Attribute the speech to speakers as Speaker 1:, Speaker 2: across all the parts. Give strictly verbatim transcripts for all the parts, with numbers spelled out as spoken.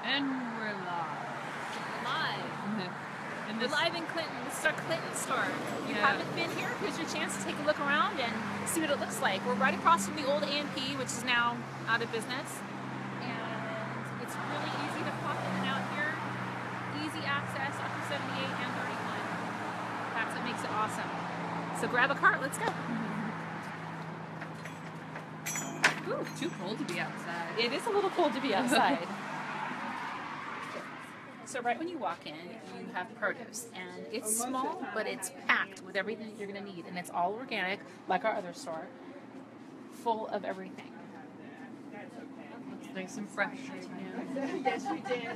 Speaker 1: And we're live.
Speaker 2: We're live.
Speaker 1: And
Speaker 2: We're
Speaker 1: this,
Speaker 2: live in Clinton. This is our Clinton store. If you
Speaker 1: Yeah.
Speaker 2: haven't been here, here's your chance to take a look around and see what it looks like. We're right across from the old A and P, which is now out of business. And it's really easy to pop in and out here. Easy access up to seventy-eight and thirty-one. That's what makes it awesome. So grab a cart, let's go.
Speaker 1: ooh, too cold to be outside.
Speaker 2: It is a little cold to be outside. So right when you walk in, you have produce, and it's small, but it's packed with everything that you're going to need, and it's all organic, like our other store, full of everything.
Speaker 1: It's nice and fresh right now.
Speaker 2: Yes, we did.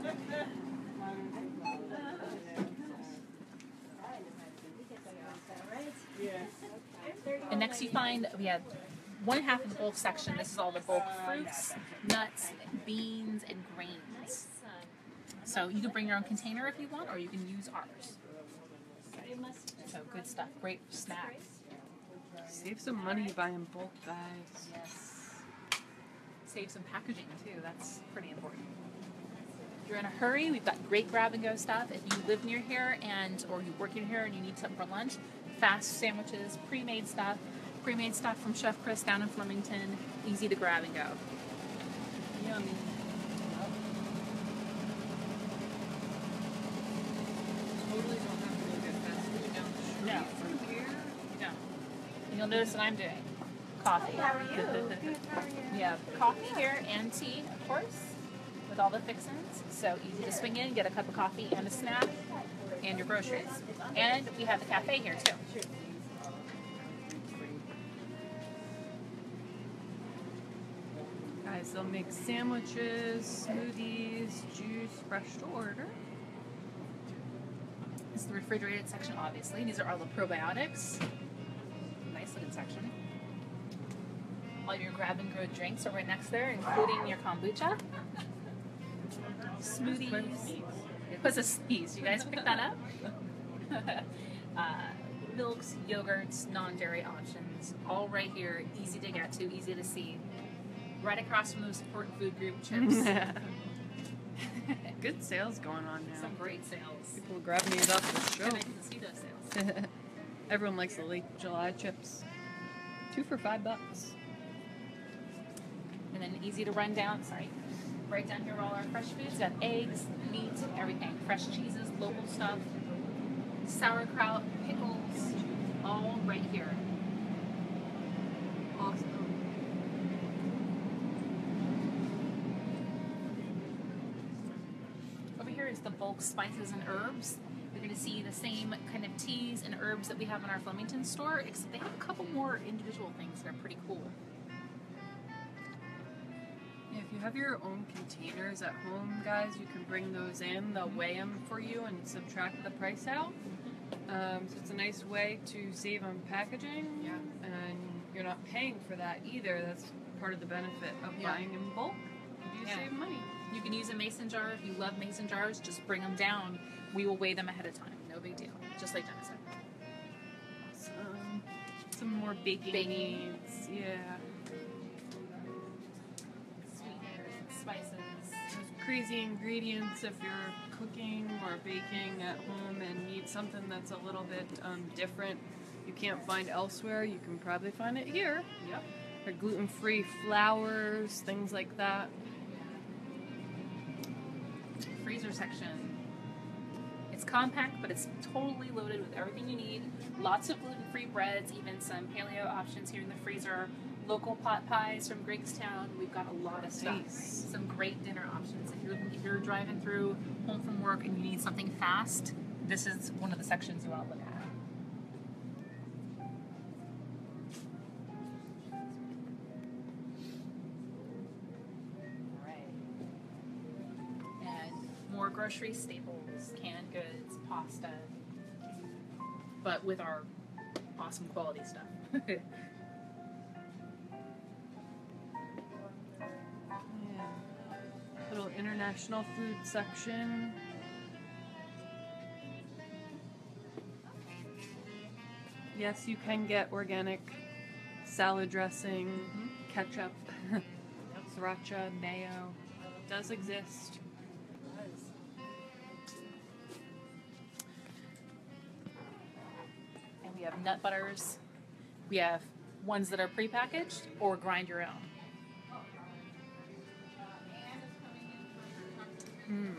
Speaker 2: And next you find we have one half of the bulk section. This is all the bulk fruits, nuts, beans, and grains. So you can bring your own container if you want, or you can use ours. So good stuff. Great snacks.
Speaker 1: Save some money buying bulk, guys.
Speaker 2: Yes. Save some packaging too. That's pretty important. If you're in a hurry, we've got great grab and go stuff. If you live near here and or you work in here and you need something for lunch, fast sandwiches, pre-made stuff, pre-made stuff from Chef Chris down in Flemington. Easy to grab and go.
Speaker 1: Yummy. Totally don't have to go get fast food down the street
Speaker 2: No.
Speaker 1: from here.
Speaker 2: No. And you'll notice what I'm doing. Coffee.
Speaker 3: How are you? Good, how are you?
Speaker 2: We have coffee here and tea, of course, with all the fixins. So easy to swing in, get a cup of coffee and a snack and your groceries. And we have the cafe here too.
Speaker 1: Guys, they'll make sandwiches, smoothies, juice, fresh to order.
Speaker 2: This is the refrigerated section, obviously. These are all the probiotics. Nice looking section. All your grab and go drinks are right next there, including your kombucha. Smoothies. It was a sneeze. You guys picked that up? uh, milks, yogurts, non-dairy options, all right here. Easy to get to, easy to see. Right across from those important food group chips.
Speaker 1: Good sales going on now.
Speaker 2: Some great sales.
Speaker 1: People grabbing these off the
Speaker 2: And I
Speaker 1: show.
Speaker 2: can see those sales.
Speaker 1: Everyone likes the late July chips. Two for five bucks.
Speaker 2: And then easy to run down, sorry. Right down here are all our fresh foods. Got eggs, meat, everything. Fresh cheeses, local stuff, sauerkraut, pickles, all right here.
Speaker 1: Awesome.
Speaker 2: Over here is the bulk spices and herbs. You're going to see the same kind of teas and herbs that we have in our Flemington store, except they have a couple more individual things that are pretty cool.
Speaker 1: Yeah, if you have your own containers at home, guys, you can bring those in. They'll weigh them for you and subtract the price out. Um, so it's a nice way to save on packaging.
Speaker 2: Yeah.
Speaker 1: And you're not paying for that either. That's part of the benefit of
Speaker 2: Yeah.
Speaker 1: buying in bulk. You do
Speaker 2: Yeah.
Speaker 1: save money.
Speaker 2: You can use a mason jar. If you love mason jars, just bring them down. We will weigh them ahead of time. No big deal. Just like Jenna said.
Speaker 1: Awesome. Some more baking,
Speaker 2: Baking.
Speaker 1: needs. Yeah.
Speaker 2: Sweeteners and spices.
Speaker 1: Those crazy ingredients if you're cooking or baking at home and need something that's a little bit um, different you can't find elsewhere, you can probably find it here.
Speaker 2: Yep.
Speaker 1: Or gluten-free flours, things like that.
Speaker 2: Freezer section. It's compact, but it's totally loaded with everything you need. Lots of gluten-free breads, even some paleo options here in the freezer. Local pot pies from Greggstown. We've got a lot of stuff.
Speaker 1: Nice.
Speaker 2: Some great dinner options. If you're if you're driving through home from work and you need something fast, this is one of the sections you want to look at. All right. And more grocery staples, canned goods, pasta, but with our awesome quality stuff.
Speaker 1: Yeah. Little international food section. Yes, you can get organic salad dressing,
Speaker 2: Mhm.
Speaker 1: ketchup, sriracha, mayo. It does exist.
Speaker 2: We have nut butters. We have ones that are prepackaged or grind your own.
Speaker 1: Mm.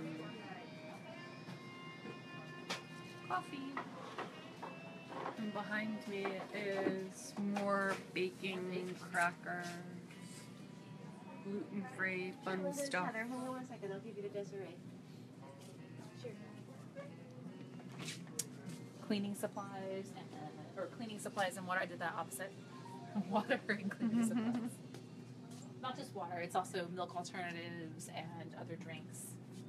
Speaker 1: Coffee. And behind me is more baking crackers, gluten-free, fun stuff.
Speaker 2: Heather, hold on one second. I'll give you the Desiree. Sure. Cleaning supplies and or cleaning supplies and water. I did that opposite. Water and cleaning supplies. Not just water. It's also milk alternatives and other drinks.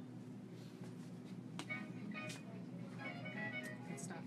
Speaker 2: Good stuff.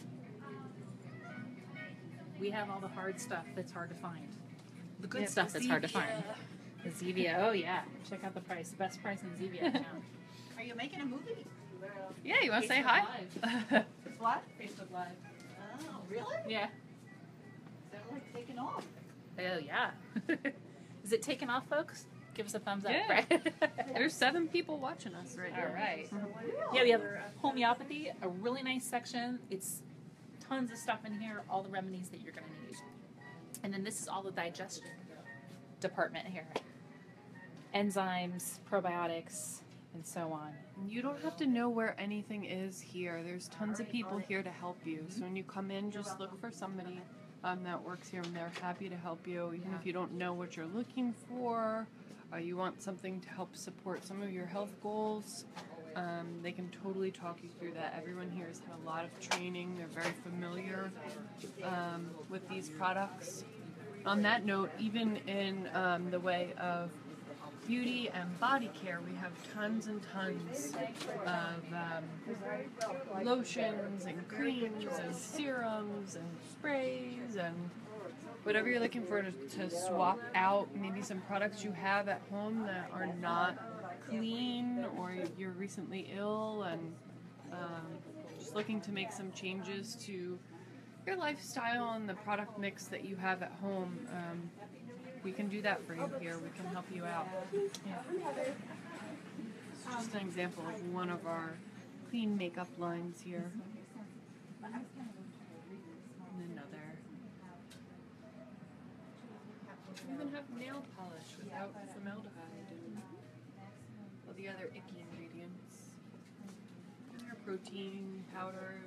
Speaker 2: We have all the hard stuff that's hard to find. The good
Speaker 1: Yeah,
Speaker 2: stuff that's hard to
Speaker 1: Zevia.
Speaker 2: find. The Zevia. Oh yeah. Check out the price. Best price in Zevia in town.
Speaker 3: Are you making a movie?
Speaker 1: Yeah, you want to say
Speaker 2: Facebook
Speaker 1: hi?
Speaker 3: What?
Speaker 2: Facebook Live.
Speaker 3: Oh, really?
Speaker 2: Yeah.
Speaker 3: They're like taking off.
Speaker 2: Oh yeah. Is it taking off, folks? Give us a thumbs up.
Speaker 1: Yeah.
Speaker 2: Right?
Speaker 1: There's seven people watching us right now.
Speaker 2: All right.
Speaker 1: Mhm.
Speaker 2: Yeah, we have homeopathy, a really nice section. It's tons of stuff in here, all the remedies that you're going to need. And then this is all the digestion department here. Enzymes, probiotics, and so on.
Speaker 1: You don't have to know where anything is here. There's tons of people here to help you. So when you come in, just look for somebody um, that works here, and they're happy to help you. Even if you don't know what you're looking for, or you want something to help support some of your health goals, um, they can totally talk you through that. Everyone here has had a lot of training. They're very familiar um, with these products. On that note, even in um, the way of beauty and body care, we have tons and tons of um, lotions and creams and serums and sprays and whatever you're looking for to, to swap out maybe some products you have at home that are not clean, or you're recently ill and um, just looking to make some changes to your lifestyle and the product mix that you have at home. Um, we can do that for you here. We can help you out. Yeah. Just an example of one of our clean makeup lines here. And another. We even have nail polish without formaldehyde and all the other icky ingredients. And our protein powders.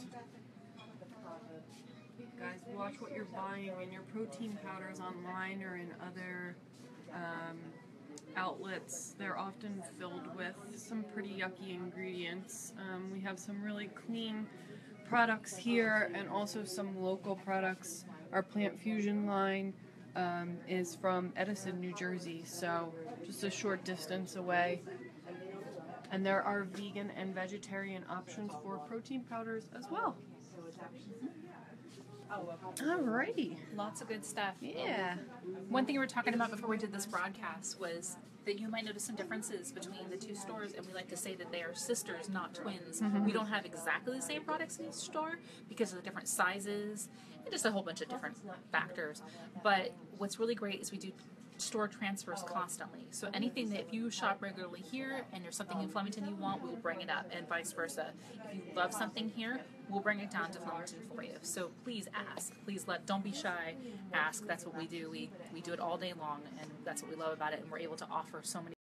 Speaker 1: Guys, watch what you're buying in your protein powders online or in other um, outlets. They're often filled with some pretty yucky ingredients. Um, we have some really clean products here and also some local products. Our Plant Fusion line um, is from Edison, New Jersey, so just a short distance away. And there are vegan and vegetarian options for protein powders as well. Alrighty.
Speaker 2: Lots of good stuff.
Speaker 1: Yeah.
Speaker 2: One thing we were talking about before we did this broadcast was that you might notice some differences between the two stores, and we like to say that they are sisters, not twins.
Speaker 1: Mm-hmm.
Speaker 2: We don't have exactly the same products in each store because of the different sizes and just a whole bunch of different factors. But what's really great is we do store transfers constantly. So anything that if you shop regularly here and there's something in Flemington you want, we'll bring it up, and vice versa. If you love something here, we'll bring it down to Flemington for you. So please ask. Please let, don't be shy. Ask. That's what we do. We we do it all day long, and that's what we love about it. And we're able to offer so many